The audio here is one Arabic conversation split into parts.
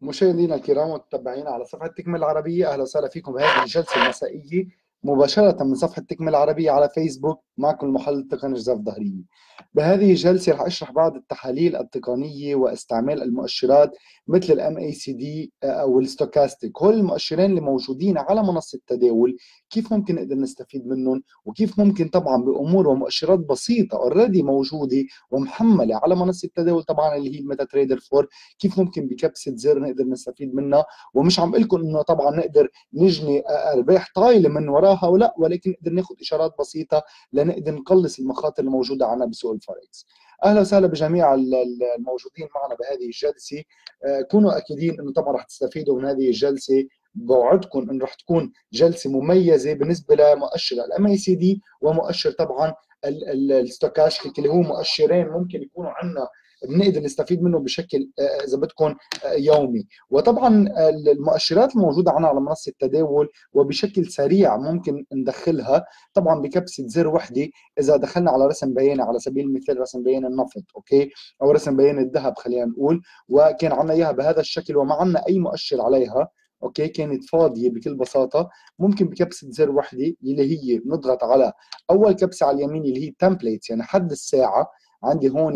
مشاهدينا الكرام والمتابعين على صفحة تكمل العربية، أهلا وسهلا فيكم بهذه الجلسة المسائية مباشرة من صفحة تكمل العربية على فيسبوك. معكم المحلل التقني جزاف ظهرية. بهذه الجلسة رح أشرح بعض التحاليل التقنية واستعمال المؤشرات مثل الام اي سي دي أو الستوكاستيك. هول المؤشرين اللي موجودين على منصة التداول، كيف ممكن نقدر نستفيد منهم، وكيف ممكن طبعا بأمور ومؤشرات بسيطة اوريدي موجودة ومحملة على منصة التداول طبعا اللي هي الميتا تريدر 4، كيف ممكن بكبسة زر نقدر نستفيد منها. ومش عم اقول لكم انه طبعا نقدر نجني ارباح طايله من وراها ولا، ولكن نقدر ناخذ اشارات بسيطه لنقدر نقلص المخاطر الموجوده عنا بسوق الفوركس. اهلا وسهلا بجميع الموجودين معنا بهذه الجلسه. كونوا اكيدين انه طبعا رح تستفيدوا من هذه الجلسه. بوعدكم انه رح تكون جلسه مميزه بالنسبه لمؤشر الام اي سي دي ومؤشر طبعا الستوكاستيك، اللي هو مؤشرين ممكن يكونوا عندنا بنقدر نستفيد منه بشكل اذا بدكم يومي. وطبعا المؤشرات الموجوده عنا على منصه التداول وبشكل سريع ممكن ندخلها طبعا بكبسه زر وحده. اذا دخلنا على رسم بياني، على سبيل المثال رسم بيان النفط، اوكي، او رسم بيان الذهب خلينا نقول، وكان عنا اياها بهذا الشكل وما عنا اي مؤشر عليها، اوكي، كانت فاضيه بكل بساطه. ممكن بكبسه زر وحده اللي هي بنضغط على اول كبسه على اليمين اللي هي تمبليتس، يعني حد الساعه. عندي هون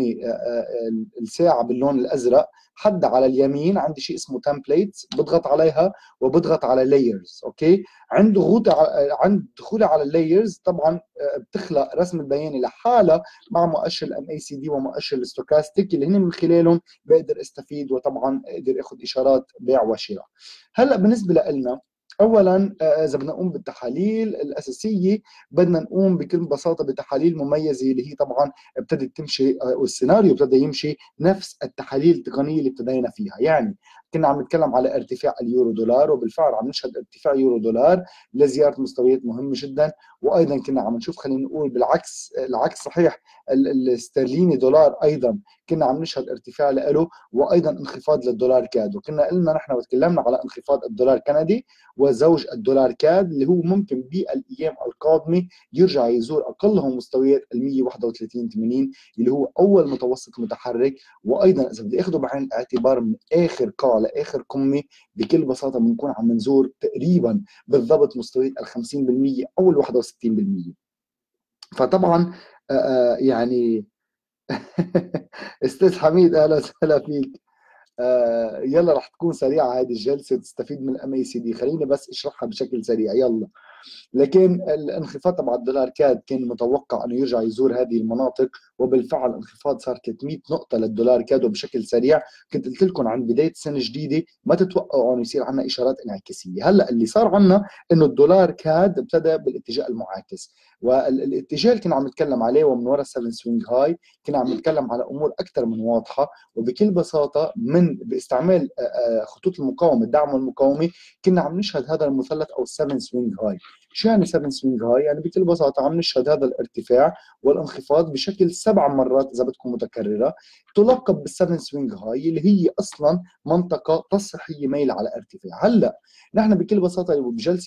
الساعه باللون الازرق، حد على اليمين عندي شيء اسمه تمبليتس، بضغط عليها وبضغط على لايرز. اوكي، عند ضغوطي عند دخولي على اللايرز طبعا بتخلق رسم البياني لحالها مع مؤشر الام اي سي دي ومؤشر الستوكاستيك اللي هن من خلالهم بقدر استفيد وطبعا اقدر اخذ اشارات بيع وشراء. هلا بالنسبه لنا، اولا اذا بدنا نقوم بالتحاليل الاساسيه، بدنا نقوم بكل بساطه بتحاليل مميزه اللي هي طبعا ابتدت تمشي، والسيناريو ابتدى يمشي نفس التحاليل التقنيه اللي ابتدينا فيها. يعني كنا عم نتكلم على ارتفاع اليورو دولار، وبالفعل عم نشهد ارتفاع يورو دولار لزياره مستويات مهمه جدا. وايضا كنا عم نشوف، خلينا نقول بالعكس، العكس صحيح، الاسترليني دولار ايضا كنا عم نشهد ارتفاع له، وايضا انخفاض للدولار كاد. وكنا قلنا نحن وتكلمنا على انخفاض الدولار كندي وزوج الدولار كاد اللي هو ممكن بالايام القادمه يرجع يزور اقلهم مستويات ال 131.80 اللي هو اول متوسط متحرك. وايضا اذا بدي اخذه بعين الاعتبار من اخر قاع لاخر قمه، بكل بساطه بنكون عم نزور تقريبا بالضبط مستويات ال 50% او ال 61%. فطبعا يعني استاذ حميد اهلا وسهلا فيك. يلا رح تكون سريعه هذه الجلسه تستفيد من الام اي سي دي، خليني بس اشرحها بشكل سريع يلا. لكن الانخفاض تبع الدولار كاد كان متوقع انه يرجع يزور هذه المناطق، وبالفعل انخفاض صار 300 نقطه للدولار كاد وبشكل سريع. كنت قلت لكم عن بدايه سنه جديده ما تتوقعوا انه يصير عندنا اشارات انعكاسيه. هلا اللي صار عندنا انه الدولار كاد ابتدى بالاتجاه المعاكس، والاتجاه اللي كنا عم نتكلم عليه ومن وراء 7 سوينج هاي كنا عم نتكلم على امور اكثر من واضحه. وبكل بساطه من باستعمال خطوط المقاومه، الدعم والمقاومه، كنا عم نشهد هذا المثلث او 7 سوينج هاي. شو يعني 7 سوينج هاي؟ يعني بكل بساطه عم نشهد هذا الارتفاع والانخفاض بشكل 7 مرات اذا بدكم متكرره، تلقب بالسفن سوينج هاي اللي هي اصلا منطقه تصحيحيه ميل على ارتفاع. هلا نحن بكل بساطه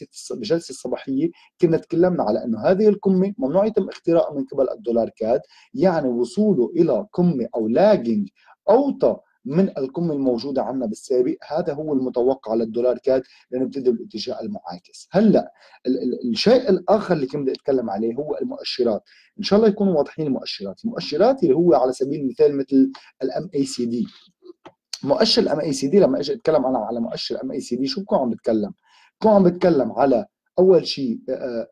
بجلسه الصباحيه كنا تكلمنا على انه هذه القمه ممنوع يتم اختراقها من قبل الدولار كاد، يعني وصوله الى قمه او لاجنج اوطى من القمه الموجوده عندنا بالسابق. هذا هو المتوقع للدولار كاد لنبتدي بالاتجاه المعاكس. هلا الشيء الاخر اللي كنت بدي اتكلم عليه هو المؤشرات. ان شاء الله يكونوا واضحين المؤشرات اللي هو على سبيل المثال مثل الام اي سي دي. مؤشر الام اي سي دي لما اجي اتكلم انا على مؤشر الام اي سي دي، شو بكون عم بتكلم؟ بكون عم بتكلم على اول شيء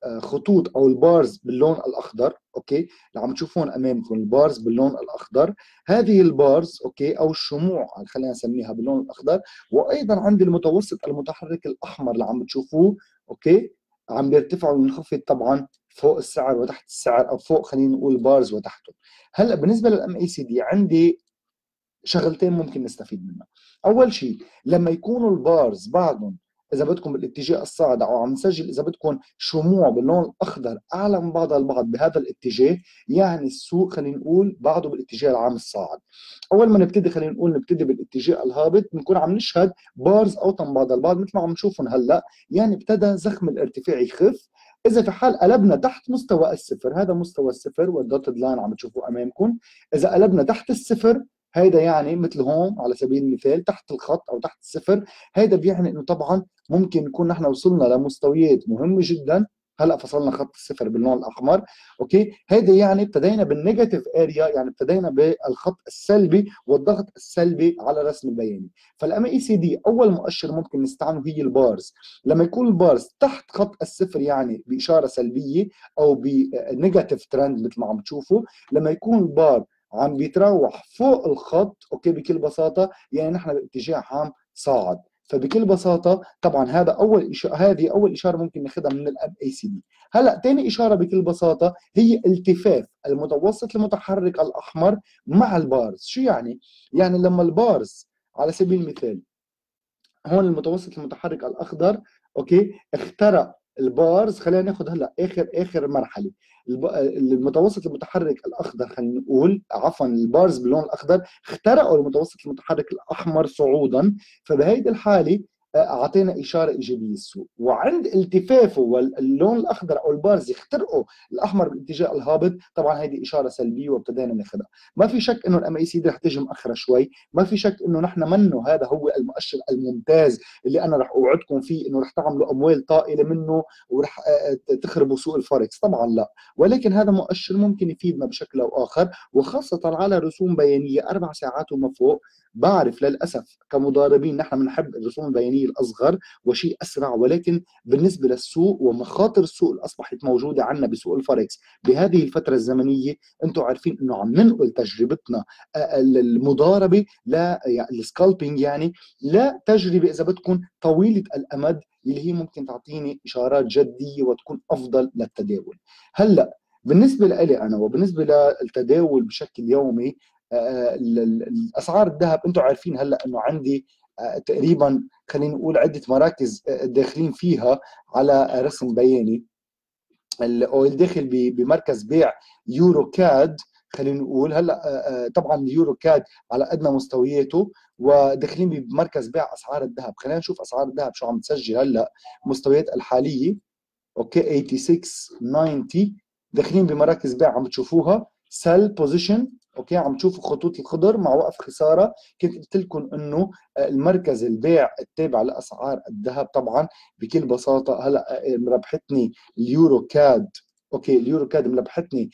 خطوط او البارز باللون الاخضر، اوكي، اللي عم تشوفون امامكم البارز باللون الاخضر. هذه البارز اوكي او الشموع خلينا نسميها باللون الاخضر. وايضا عندي المتوسط المتحرك الاحمر اللي عم بتشوفوه، اوكي، عم بيرتفع وينخفض طبعا فوق السعر وتحت السعر، او فوق خلينا نقول بارز وتحته. هلا بالنسبه للام اي سي دي عندي شغلتين ممكن نستفيد منها. اول شيء لما يكونوا البارز بعضهم اذا بدكم بالاتجاه الصاعد، او عم نسجل اذا بدكم شموع باللون الاخضر اعلى من بعضها البعض بهذا الاتجاه، يعني السوق خلينا نقول بعضه بالاتجاه العام الصاعد. اول ما نبتدي خلينا نقول نبتدي بالاتجاه الهابط بنكون عم نشهد بارز اوطى من بعضها البعض مثل ما عم نشوفهم هلا، يعني ابتدى زخم الارتفاع يخف. اذا في حال قلبنا تحت مستوى الصفر، هذا مستوى الصفر والدوتد لاين عم تشوفوه امامكم، اذا قلبنا تحت الصفر هيدا يعني مثل هون على سبيل المثال تحت الخط او تحت الصفر. هيدا بيعني انه طبعا ممكن نكون نحن وصلنا لمستويات مهمه جدا. هلا فصلنا خط الصفر باللون الاحمر. اوكي، هيدا يعني ابتدينا بالنيجاتيف اريا، يعني ابتدينا بالخط السلبي والضغط السلبي على الرسم البياني. فالام اي سي دي اول مؤشر ممكن نستعمله هي البارز. لما يكون البارز تحت خط الصفر يعني باشاره سلبيه او بنيجاتيف ترند مثل ما عم تشوفوا. لما يكون البار عم بيتراوح فوق الخط، اوكي، بكل بساطه يعني نحن باتجاه عام صاعد. فبكل بساطه طبعا هذا اول إشارة، هذه اول اشاره ممكن ناخذها من الاب اي سي دي. هلا ثاني اشاره بكل بساطه هي التفاف المتوسط المتحرك الاحمر مع البارز. شو يعني؟ يعني لما البارز على سبيل المثال هون المتوسط المتحرك الاخضر، اوكي، اخترق البارز. خلينا ناخذ هلا اخر مرحله. المتوسط المتحرك الاخضر، خلينا نقول عفوا البارز باللون الاخضر اخترقوا المتوسط المتحرك الاحمر صعودا. فبهيدي الحاله اعطينا اشاره ايجابيه السوق. وعند التفافه واللون الاخضر او البارز يخترقوا الاحمر باتجاه الهابط، طبعا هيدي اشاره سلبيه وابتدينا ناخذها. ما في شك انه الام اي سي دي رح تيجي مؤخره شوي. ما في شك انه نحن منه هذا هو المؤشر الممتاز اللي انا رح اوعدكم فيه انه رح تعملوا اموال طائله منه ورح تخربوا سوق الفوركس. طبعا لا، ولكن هذا مؤشر ممكن يفيدنا بشكل او اخر، وخاصه على رسوم بيانيه 4 ساعات وما فوق. بعرف للاسف كمضاربين نحن بنحب الرسوم البيانيه الاصغر وشيء اسرع، ولكن بالنسبه للسوق ومخاطر السوق اللي اصبحت موجوده عندنا بسوق الفوركس بهذه الفتره الزمنيه، انتم عارفين انه عم ننقل تجربتنا المضاربه لا يعني السكالبينج يعني لا تجربه اذا بدكم طويله الامد اللي هي ممكن تعطيني اشارات جديه وتكون افضل للتداول. هلا بالنسبه لي انا وبالنسبه للتداول بشكل يومي، الاسعار الذهب انتم عارفين هلا انه عندي تقريبا خلينا نقول عده مراكز داخلين فيها على رسم بياني. الاويل داخل بمركز بيع يورو كاد. خلينا نقول هلا طبعا اليورو كاد على ادنى مستوياته، وداخلين بمركز بيع اسعار الذهب. خلينا نشوف اسعار الذهب شو عم تسجل هلا مستويات الحاليه. اوكي 86 90 داخلين بمراكز بيع عم تشوفوها سيل بوزيشن. اوكي عم تشوفوا خطوط الخضر مع وقف خساره. كنت قلت لكم انه المركز البيع التابع لاسعار الذهب طبعا بكل بساطه هلا مربحتني اليورو كاد. اوكي اليورو كاد مربحتني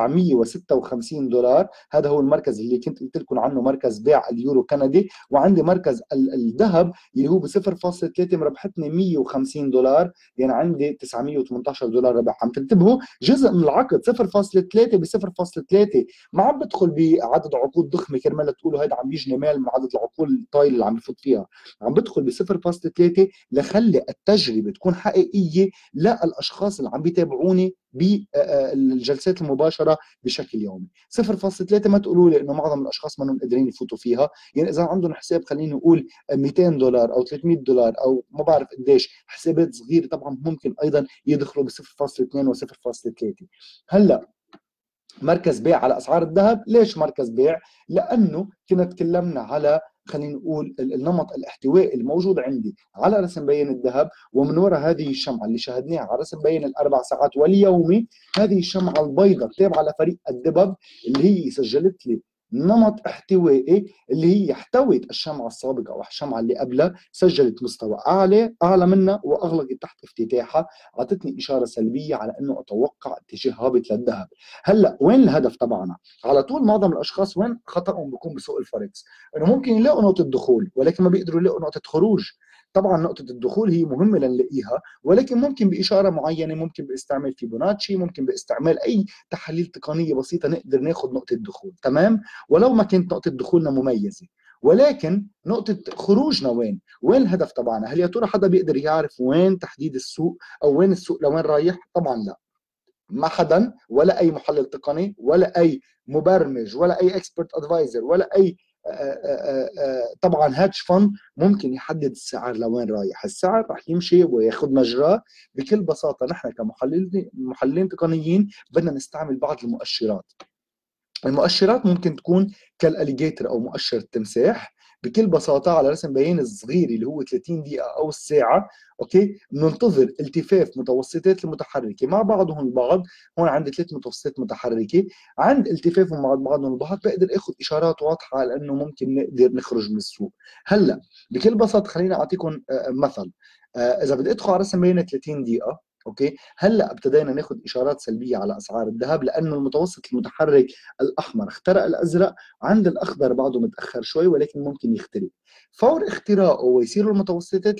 $756. هذا هو المركز اللي كنت قلت لكم عنه مركز بيع اليورو كندي. وعندي مركز الذهب اللي هو ب 0.3 مربحتني $150، يعني عندي $918 ربح. عم تنتبهوا جزء من العقد 0.3 ب 0.3. ما عم بدخل بعدد عقود ضخمه كرمال تقولوا هيدا عم يجني مال من عدد العقود الطايله اللي عم يفوت فيها. عم بدخل ب 0.3 لخلي التجربه تكون حقيقيه للاشخاص اللي عم بيتابعوني بالجلسات المباشره بشكل يومي. 0.3 ما تقولوا لي انه معظم الاشخاص ما قادرين يفوتوا فيها. يعني اذا عندهم حساب خليني نقول $200 او $300 او ما بعرف قديش حسابات صغيره، طبعا ممكن ايضا يدخلوا ب 0.2 و 0.3. هلا مركز بيع على اسعار الذهب. ليش مركز بيع؟ لانه كنا تكلمنا على خلينا نقول النمط الاحتوائي الموجود عندي على رسم بيان الذهب، ومن وراء هذه الشمعه اللي شاهدناها على رسم بيان ال4 ساعات واليومي، هذه الشمعه البيضاء التابعه لفريق الدبب اللي هي سجلت لي نمط احتوائي اللي هي احتوت الشمعة السابقة أو الشمعة اللي قبلها، سجلت مستوى أعلى منها وأغلقت تحت افتتاحها. أعطتني إشارة سلبية على أنه أتوقع اتجاه هابط للذهب. هلا وين الهدف تبعنا؟ على طول معظم الأشخاص وين خطأهم بيكون بسوق الفوركس؟ إنه ممكن يلاقوا نقطة دخول ولكن ما بيقدروا يلاقوا نقطة خروج. طبعا نقطة الدخول هي مهمة لنلاقيها، ولكن ممكن بإشارة معينة، ممكن باستعمال فيبوناتشي، ممكن باستعمال أي تحاليل تقنية بسيطة نقدر ناخذ نقطة دخول. تمام؟ ولو ما كانت نقطة دخولنا مميزة، ولكن نقطة خروجنا وين؟ وين الهدف تبعنا؟ هل يا ترى حدا بيقدر يعرف وين تحديد السوق أو وين السوق لوين رايح؟ طبعا لا. ما حدا، ولا أي محلل تقني، ولا أي مبرمج، ولا أي اكسبرت ادفايزر، ولا أي طبعا هاتش فند ممكن يحدد السعر لوين رايح. السعر رح يمشي وياخذ مجراه. بكل بساطة نحن كمحللين تقنيين بدنا نستعمل بعض المؤشرات. المؤشرات ممكن تكون كالاليجيتر او مؤشر التمساح. بكل بساطه على رسم بياني الصغير اللي هو 30 دقيقه او الساعه، اوكي، بننتظر التفاف متوسطات المتحركه مع بعضهم البعض. هون عندي ثلاث متوسطات متحركه، عند التفافهم مع بعضهم البعض بقدر اخذ اشارات واضحه على انه ممكن نقدر نخرج من السوق. هلا بكل بساطه خليني اعطيكم مثل. اذا بدي ادخل على رسم بياني 30 دقيقه، اوكي، هلا ابتدينا ناخذ اشارات سلبيه على اسعار الذهب لانه المتوسط المتحرك الاحمر اخترق الازرق، عند الاخضر بعده متاخر شوي ولكن ممكن يخترق. فور اختراقه ويصير المتوسطات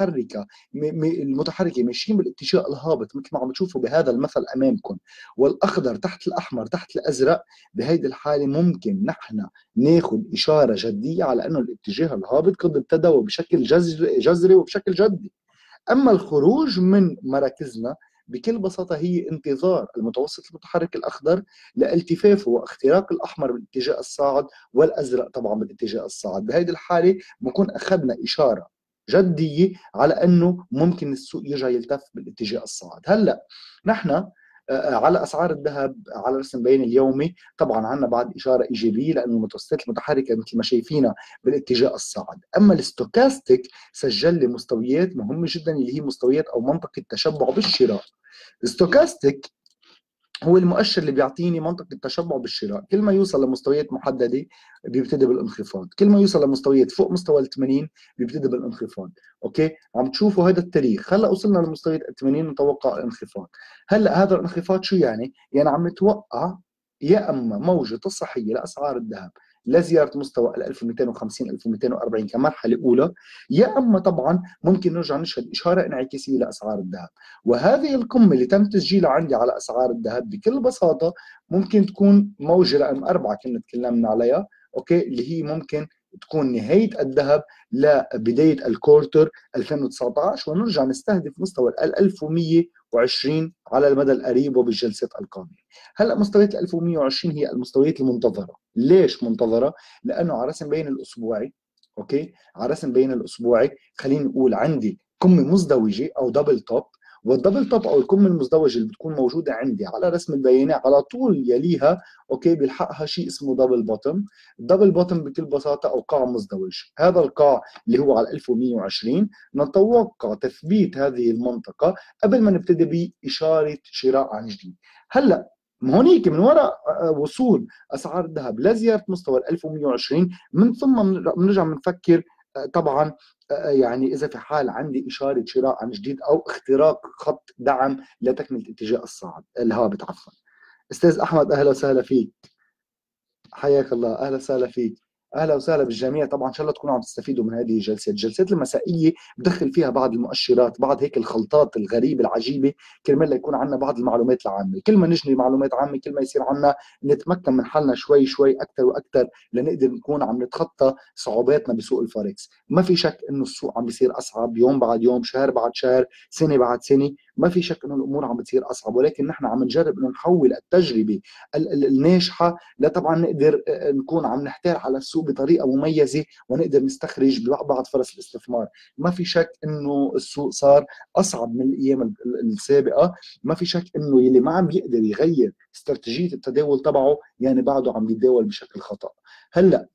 المتحركه ماشيين بالاتجاه الهابط مثل ما عم تشوفوا بهذا المثل امامكم، والاخضر تحت الاحمر تحت الازرق، بهيدي الحاله ممكن نحن ناخذ اشاره جديه على انه الاتجاه الهابط قد ابتدى وبشكل جذري وبشكل جدي. أما الخروج من مراكزنا بكل بساطة هي انتظار المتوسط المتحرك الأخضر لالتفافه واختراق الأحمر بالاتجاه الصاعد والأزرق طبعا بالاتجاه الصاعد. بهذه الحالة بنكون أخذنا إشارة جدية على أنه ممكن السوق يرجع يلتف بالاتجاه الصاعد. هلأ نحن على اسعار الذهب على رسم بياني اليومي طبعا عندنا بعد اشاره ايجابيه لانه المتوسطات المتحركه مثل ما شايفينها بالاتجاه الصاعد. اما الستوكاستيك سجل لي مستويات مهمه جدا اللي هي مستويات او منطقه تشبع بالشراء. الستوكاستيك هو المؤشر اللي بيعطيني منطقة التشبع بالشراء، كل ما يوصل لمستويات محددة بيبتدي بالانخفاض، كل ما يوصل لمستويات فوق مستوى ال 80 بيبتدي بالانخفاض، اوكي، عم تشوفوا هذا التاريخ، هلا وصلنا لمستويات ال 80 نتوقع الانخفاض. هلا هذا الانخفاض شو يعني؟ يعني عم نتوقع يا اما موجة تصحيحية لاسعار الذهب لزيارة مستوى ال 1250 1240 كمرحلة أولى، يا أما طبعا ممكن نرجع نشهد إشارة انعكاسية لأسعار الذهب. وهذه القمة اللي تم تسجيلها عندي على أسعار الذهب بكل بساطة ممكن تكون موجة رقم 4 كنا تكلمنا عليها، أوكي، اللي هي ممكن تكون نهاية الذهب لبداية الكورتر 2019 ونرجع نستهدف مستوى ال 1120 على المدى القريب وبالجلسات القادمة. هلا مستويات ال 1120 هي المستويات المنتظرة. ليش منتظرة؟ لأنه على رسم بين الأسبوعي، اوكي، على رسم بين الأسبوعي خلينا نقول عندي قمة مزدوجة أو دبل توب، والدبل توب او القمه المزدوجه اللي بتكون موجوده عندي على رسم البيانات على طول يليها، اوكي، بيلحقها شيء اسمه دبل بوتوم. الدبل بوتوم بكل بساطه او قاع مزدوج، هذا القاع اللي هو على 1120 نتوقع تثبيت هذه المنطقه قبل ما نبتدي باشاره شراء عن جديد. هلا هونيك من وراء وصول اسعار الذهب لزياره مستوى ال 1120 من ثم بنرجع بنفكر طبعا يعني اذا في حال عندي اشاره شراء عن جديد او اختراق خط دعم لتكمله اتجاه الصاعد الهابط عفوا. استاذ احمد اهلا وسهلا فيك، حياك الله، اهلا وسهلا فيك، اهلا وسهلا بالجميع. طبعا ان شاء الله تكونوا عم تستفيدوا من هذه الجلسات المسائيه، بدخل فيها بعض المؤشرات، بعض هيك الخلطات الغريبه العجيبه، كرمال يكون عندنا بعض المعلومات العامه. كل ما نجني معلومات عامه كل ما يصير عندنا نتمكن من حالنا شوي شوي اكثر واكثر لنقدر نكون عم نتخطى صعوباتنا بسوق الفوركس. ما في شك انه السوق عم بيصير اصعب يوم بعد يوم، شهر بعد شهر، سنه بعد سنه، ما في شك انه الامور عم بتصير اصعب، ولكن نحن عم نجرب انه نحول التجربه الناجحه لطبعا نقدر نكون عم نحتال على السوق بطريقه مميزه ونقدر نستخرج بعض فرص الاستثمار. ما في شك انه السوق صار اصعب من الايام السابقه، ما في شك انه يلي ما عم بيقدر يغير استراتيجيه التداول تبعه يعني بعده عم بيتداول بشكل خطا. هلا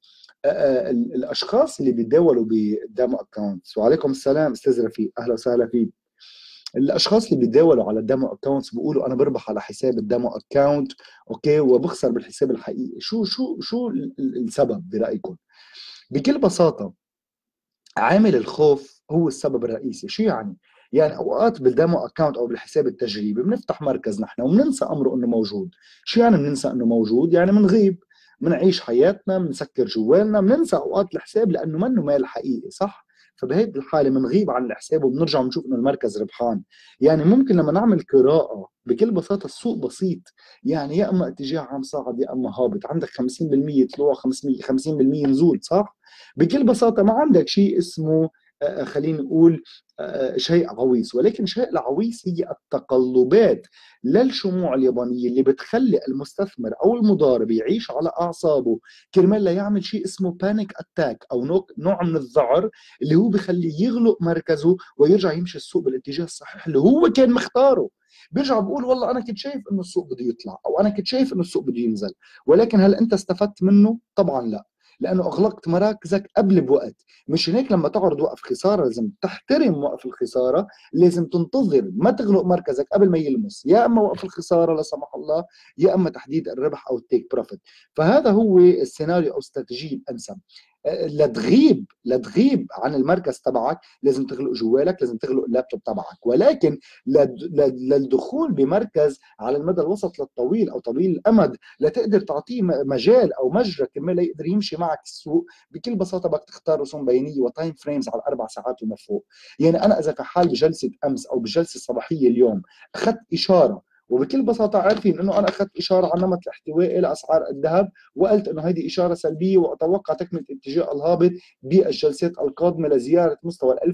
الاشخاص اللي بيتداولوا بالديمو اكونتس، وعليكم السلام استاذ رفيق اهلا وسهلا فيك. الاشخاص اللي بيتداولوا على الديمو اكونتس بيقولوا انا بربح على حساب الديمو اكونت، اوكي، وبخسر بالحساب الحقيقي. شو السبب برايكم؟ بكل بساطه عامل الخوف هو السبب الرئيسي. شو يعني؟ يعني اوقات بالديمو اكونت او بالحساب التجريبي بنفتح مركز نحن وبننسى امره انه موجود. شو يعني بننسى انه موجود؟ يعني بنغيب، بنعيش حياتنا، بنسكر جوالنا، بننسى اوقات الحساب لانه منه مال حقيقي، صح؟ فبهيدي الحاله بنغيب عن الحساب وبنرجع بنشوف انه المركز ربحان. يعني ممكن لما نعمل قراءه بكل بساطه السوق بسيط، يعني يا اما اتجاه عام صاعد يا اما هابط، عندك 50% طلوع 500 50% نزول، صح؟ بكل بساطه ما عندك شيء اسمه خلينا نقول شيء عويص، ولكن شيء العويص هي التقلبات للشموع اليابانيه اللي بتخلي المستثمر او المضارب يعيش على اعصابه كرمال لا يعمل شيء اسمه بانيك اتاك او نوع من الذعر اللي هو بخليه يغلق مركزه ويرجع يمشي السوق بالاتجاه الصحيح اللي هو كان مختاره. بيرجع بقول والله انا كنت شايف انه السوق بده يطلع او انا كنت شايف انه السوق بده ينزل، ولكن هل انت استفدت منه؟ طبعا لا. لانه اغلقت مراكزك قبل بوقت. مش هيك لما تعرض وقف خساره لازم تحترم وقف الخساره، لازم تنتظر ما تغلق مركزك قبل ما يلمس يا اما وقف الخساره لا سمح الله، يا اما تحديد الربح او التيك بروفيت. فهذا هو السيناريو او استراتيجيه الانسب. لا تغيب عن المركز تبعك، لازم تغلق جوالك، لازم تغلق اللابتوب تبعك. ولكن للدخول بمركز على المدى الوسط للطويل او طويل الامد، لتقدر تعطيه مجال او مجرى كرمال يقدر يمشي معك السوق، بكل بساطه بدك تختار رسوم بيانيه وتايم فريمز على الاربع ساعات وما فوق. يعني انا اذا كحال بجلسه امس او بالجلسه الصباحيه اليوم اخذت اشاره، وبكل بساطه عارفين انه انا اخذت اشاره عن نمط الاحتواء لاسعار الذهب، وقلت انه هذه اشاره سلبيه واتوقع تكمله اتجاه الهابط بالجلسات القادمه لزياره مستوى ال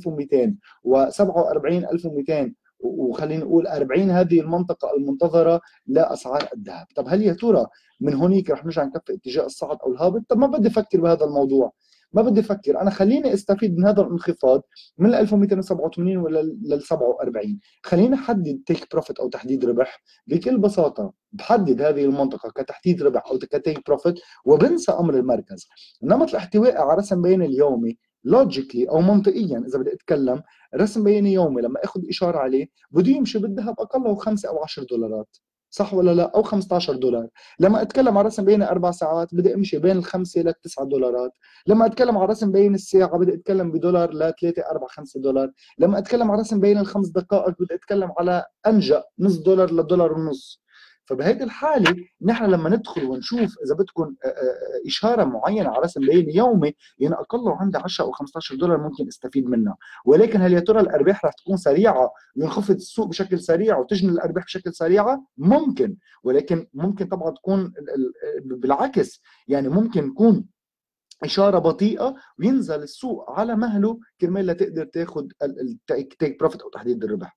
1247 1200 وخلينا نقول 40. هذه المنطقه المنتظره لاسعار الذهب. طب هل يا ترى من هونيك رح نرجع نكفي اتجاه الصعد او الهابط؟ طب ما بدي افكر بهذا الموضوع، ما بدي افكر، انا خليني استفيد من هذا الانخفاض من ال 1287 ولا لل 47. خليني احدد تيك بروفيت او تحديد ربح. بكل بساطه بحدد هذه المنطقه كتحديد ربح او كتيك بروفيت وبنسى امر المركز. نمط الاحتواء على رسم بياني اليومي لوجيكلي او منطقيا اذا بدي اتكلم، رسم بياني يومي لما اخذ اشاره عليه بده يمشي بالذهب اقله 5 او 10 دولارات، صح ولا لا؟ او 15 دولار. لما اتكلم عن رسم بياني 4 ساعات بدي امشي بين الخمسه للتسعة دولارات. لما اتكلم عن رسم بياني الساعه بدي اتكلم بدولار ل 3 4 5 دولار. لما اتكلم عن رسم بياني الخمس دقائق بدي اتكلم على انجا نص دولار لدولار ونص. فبهيدي الحاله نحن لما ندخل ونشوف اذا بدكم اشاره معينه على رسم بياني يومي، يعني اقله عندي 10 او 15 دولار ممكن استفيد منها. ولكن هل يا ترى الارباح رح تكون سريعه وينخفض السوق بشكل سريع وتجني الارباح بشكل سريعه؟ ممكن، ولكن ممكن طبعا تكون بالعكس. يعني ممكن يكون اشاره بطيئه وينزل السوق على مهله كرمال لتقدر تاخذ التيك بروفيت او تحديد الربح.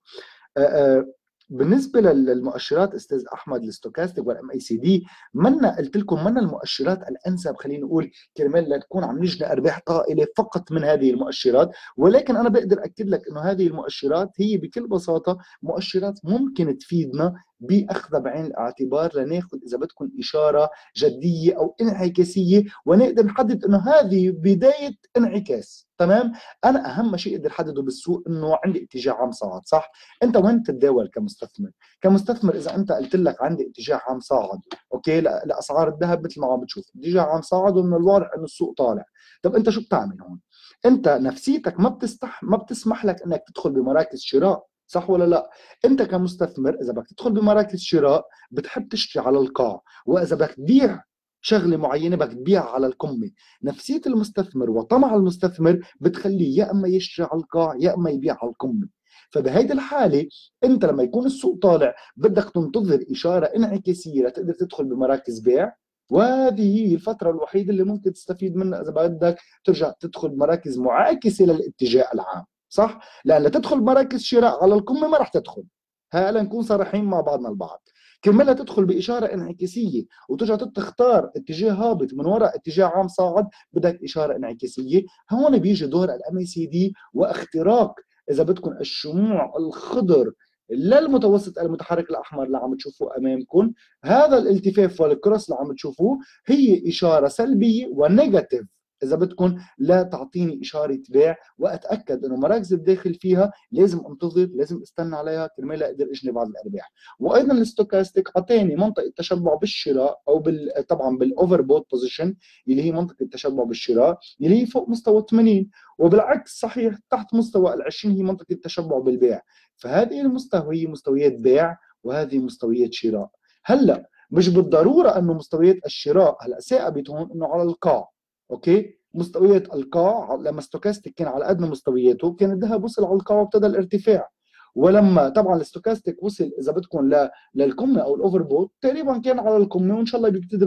بالنسبه للمؤشرات استاذ احمد الستوكاستيك والام اي سي دي، منا قلت لكم منا المؤشرات الانسب خلينا نقول كرمال لتكون عم نجني ارباح طائله فقط من هذه المؤشرات. ولكن انا بقدر اكد لك انه هذه المؤشرات هي بكل بساطه مؤشرات ممكن تفيدنا باخذها بعين الاعتبار لناخذ اذا بدكم اشاره جديه او انعكاسيه، ونقدر نحدد انه هذه بدايه انعكاس. تمام. انا اهم شيء اقدر احدده بالسوق انه عندي اتجاه عام صاعد، صح؟ انت وين تتداول كمستثمر؟ كمستثمر اذا انت قلت لك عندي اتجاه عام صاعد، اوكي، لاسعار الذهب مثل ما عم بتشوف اتجاه عام صاعد ومن الواضح انه السوق طالع. طب انت شو بتعمل هون؟ انت نفسيتك ما بتسمح لك انك تدخل بمراكز شراء، صح ولا لا؟ انت كمستثمر اذا بدك تدخل بمراكز شراء بتحب تشتري على القاع، واذا بدك تبيع شغله معينه بدك تبيع على القمه. نفسيه المستثمر وطمع المستثمر بتخليه يا اما يشتري على القاع يا اما يبيع على القمه. فبهيدي الحاله انت لما يكون السوق طالع بدك تنتظر اشاره انعكاسيه لتقدر تدخل بمراكز بيع، وهذه هي الفتره الوحيده اللي ممكن تستفيد منها اذا بدك ترجع تدخل بمراكز معاكسه للاتجاه العام، صح؟ لان لتدخل مراكز شراء على القمه ما راح تدخل. هلا نكون صريحين مع بعضنا البعض. كرمالها تدخل باشاره انعكاسيه وترجع تختار اتجاه هابط من وراء اتجاه عام صاعد بدك اشاره انعكاسيه. هون بيجي دور الام اي سي دي واختراق اذا بدكم الشموع الخضر للمتوسط المتحرك الاحمر اللي عم تشوفوه امامكم. هذا الالتفاف والكروس اللي عم تشوفوه هي اشاره سلبيه ونيجاتيف اذا بدكم لا تعطيني اشاره بيع، واتاكد انه مراكز الداخل فيها لازم انتظر، لازم استنى عليها كرمال اقدر اجني بعض الارباح. وايضا الستوكاستيك اعطاني منطقه تشبع بالشراء او طبعا بالاوفر بوت بوزيشن اللي هي منطقه التشبع بالشراء اللي هي فوق مستوى 80، وبالعكس صحيح تحت مستوى ال 20 هي منطقه التشبع بالبيع. فهذه المستوى هي مستويات بيع وهذه مستويات شراء. هلا مش بالضروره انه مستويات الشراء هلا ثابت هون انه على القاع، اوكي. مستويات القاع لما ستوكاستيك كان على ادنى مستوياته كان الذهب وصل على القاع وابتدى الارتفاع. ولما طبعا الستوكاستيك وصل اذا بدكم للقمه او الاوفر بوت تقريبا كان على القمه، وان شاء الله بيبتدي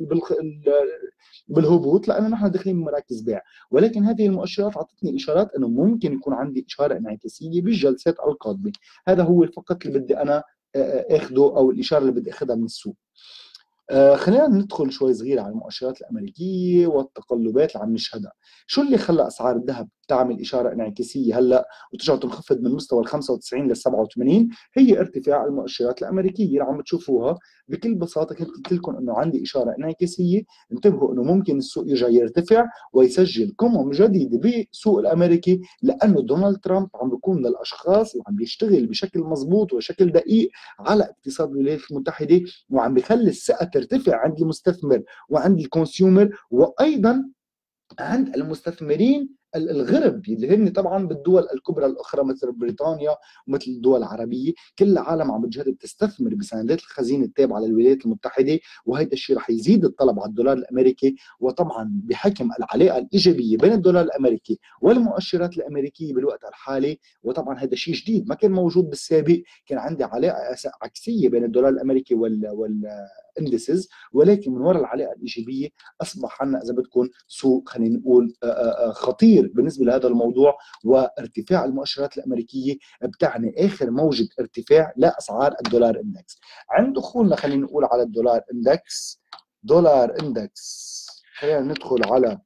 بالهبوط لانه نحن داخلين بمراكز بيع. ولكن هذه المؤشرات اعطتني اشارات انه ممكن يكون عندي اشاره انعكاسيه بالجلسات القادمه. هذا هو فقط اللي بدي انا اخذه او الاشاره اللي بدي اخذها من السوق. خلينا ندخل شوي صغير على المؤشرات الامريكيه والتقلبات اللي عم نشهدها. شو اللي خلى اسعار الذهب تعمل اشاره انعكاسيه هلا وترجع تنخفض من مستوى ال 95 لل 87، هي ارتفاع المؤشرات الامريكيه اللي عم تشوفوها. بكل بساطه كنت قلت لكم انه عندي اشاره انعكاسيه، انتبهوا انه ممكن السوق يرجع يرتفع ويسجل قمم جديده بالسوق الامريكي، لانه دونالد ترامب عم بيكون من الاشخاص اللي عم بيشتغل بشكل مضبوط وشكل دقيق على اقتصاد الولايات المتحده، وعم بيخلي الثقه ترتفع عند المستثمر وعند الكونسيومر، وايضا عند المستثمرين الغرب اللي هن طبعا بالدول الكبرى الاخرى مثل بريطانيا ومثل الدول العربيه. كل العالم عم بتجرب تستثمر بسندات الخزينه التابعه للولايات المتحده، وهذا الشيء رح يزيد الطلب على الدولار الامريكي، وطبعا بحكم العلاقه الايجابيه بين الدولار الامريكي والمؤشرات الامريكيه بالوقت الحالي. وطبعا هذا شيء جديد ما كان موجود بالسابق، كان عندي علاقه عكسيه بين الدولار الامريكي والاندسز، ولكن من وراء العلاقه الايجابيه اصبح عندنا اذا بدكم سوق خلينا نقول خطير بالنسبه لهذا الموضوع. وارتفاع المؤشرات الامريكيه بتعني اخر موجه ارتفاع لاسعار الدولار اندكس. عند دخولنا خلينا نقول على الدولار اندكس، دولار اندكس خلينا ندخل على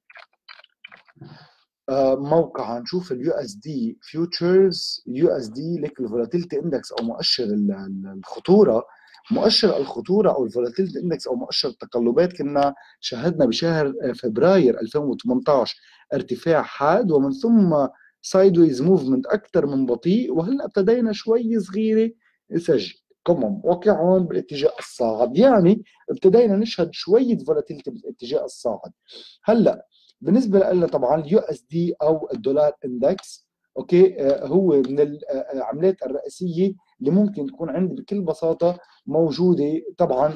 موقع نشوف اليو اس دي فيوتشرز. يو اس دي لك الفولاتيلتي اندكس او مؤشر الخطوره. مؤشر الخطوره او الفولاتيلتي اندكس او مؤشر التقلبات كنا شاهدنا بشهر فبراير 2018 ارتفاع حاد، ومن ثم سايدويز موفمنت اكثر من بطيء، وهلا ابتدينا شوي صغيره نسجل قمم وقعون بالاتجاه الصاعد، يعني ابتدينا نشهد شويه فولاتيلتي بالاتجاه الصاعد. هلا بالنسبه لنا طبعا اليو اس دي او الدولار اندكس، اوكي، هو من العملات الرئيسيه اللي ممكن تكون عندي بكل بساطه موجوده طبعا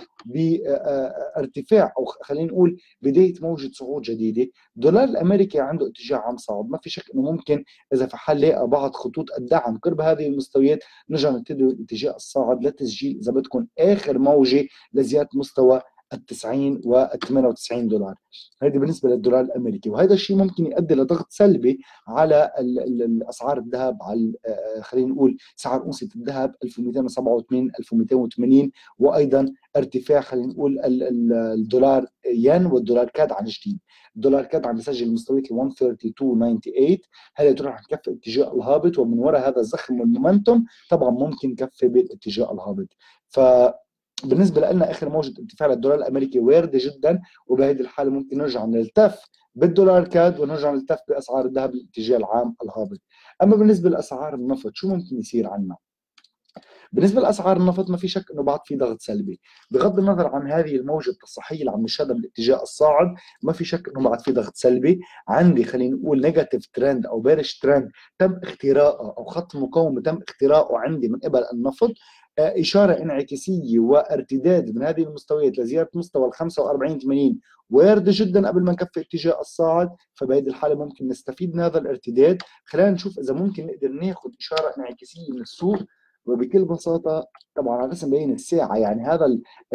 بارتفاع او خلينا نقول بدايه موجه صعود جديده. الدولار الامريكي عنده اتجاه عم صعد، ما في شك انه ممكن اذا في حال لاقى بعض خطوط الدعم قرب هذه المستويات نرجع نبتدي الاتجاه الصاعد لتسجيل اذا بدكم اخر موجه لزياده مستوى ال 90 وال 98 دولار. هذه بالنسبه للدولار الامريكي، وهذا الشيء ممكن يؤدي لضغط سلبي على الاسعار الذهب، على خلينا نقول سعر اونصه الذهب 1287 1280، وايضا ارتفاع خلينا نقول الدولار ين والدولار كاد عن جديد. الدولار كاد عم يسجل مستويات ال 132.98، هذا تروح تكفي اتجاه الهابط، ومن وراء هذا الزخم والمومنتوم طبعا ممكن كفي بالاتجاه الهابط. ف بالنسبه لنا اخر موجه ارتفاع للدولار الامريكي وارده جدا، وبهذه الحاله ممكن نرجع نلتف بالدولار كاد ونرجع نلتف باسعار الذهب الاتجاه العام الهابط. اما بالنسبه لاسعار النفط شو ممكن يصير عنا؟ بالنسبه لاسعار النفط ما في شك انه بعد في ضغط سلبي، بغض النظر عن هذه الموجه التصحيحيه اللي عم نشهدها بالاتجاه الصاعد، ما في شك انه بعد في ضغط سلبي. عندي خلينا نقول نيجاتيف ترند او بيرش ترند تم اختراقه، او خط مقاومه تم اختراقه عندي من قبل النفط، اشاره انعكاسيه وارتداد من هذه المستويات لزياده مستوى ال 45.80 وارده جدا قبل ما نكفي اتجاه الصاعد. فبهذه الحاله ممكن نستفيد من هذا الارتداد. خلينا نشوف اذا ممكن نقدر ناخذ اشاره انعكاسيه من السوق. وبكل بساطه طبعا على رسم بين الساعه، يعني هذا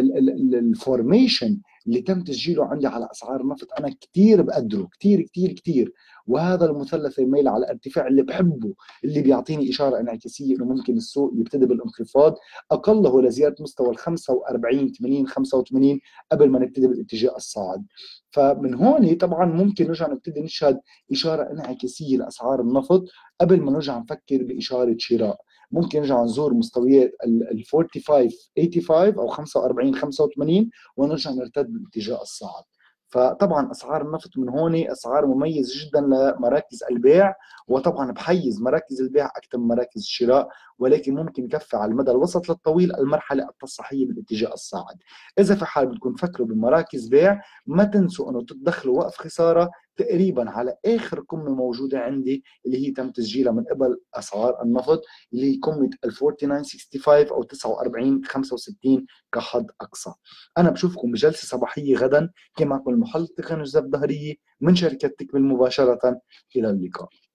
الفورميشن اللي تم تسجيله عندي على اسعار النفط انا كثير بقدره، كثير كثير كثير. وهذا المثلث الميل على ارتفاع اللي بحبه، اللي بيعطيني اشاره انعكاسيه انه ممكن السوق يبتدي بالانخفاض اقله لزياده مستوى ال 45 80 85 قبل ما نبتدي بالاتجاه الصاعد. فمن هون طبعا ممكن نرجع نبتدي نشهد اشاره انعكاسيه لاسعار النفط قبل ما نرجع نفكر باشاره شراء. ممكن نرجع نزور مستويات ال 45 85 او 45 85 ونرجع نرتد بالاتجاه الصاعد. فطبعا اسعار النفط من هون اسعار مميزه جدا لمراكز البيع، وطبعا بحيز مراكز البيع اكثر من مراكز الشراء، ولكن ممكن يكفي على المدى الوسط للطويل المرحله التصحيحيه بالاتجاه الصاعد. اذا في حال بدكم تفكروا بمراكز بيع ما تنسوا انه تدخلوا وقف خساره تقريبا على اخر قمه موجوده عندي اللي هي تم تسجيلها من قبل اسعار النفط، اللي هي قمه ال 49.65 او 49.65 كحد اقصى. انا بشوفكم بجلسه صباحيه غدا. كان معكم المحلل التقني جوزيف ظهريه من شركه تكمل مباشره. الى اللقاء.